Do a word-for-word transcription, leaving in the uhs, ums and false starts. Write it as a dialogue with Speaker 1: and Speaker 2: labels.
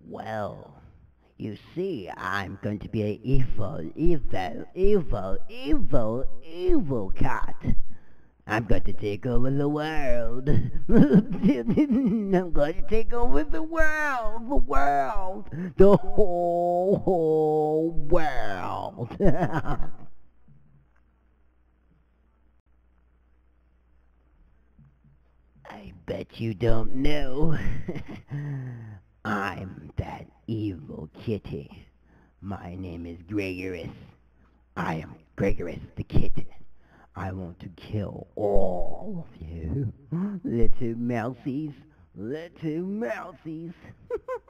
Speaker 1: Well, you see, I'm going to be an evil, evil, evil, evil, evil cat. I'm going to take over the world. I'm going to take over the world, the world, the whole, whole world. I bet you don't know. I'm that evil kitty. My name is Gregorus. I am Gregorus the kitten. I want to kill all of you. Little mousies, little mousies.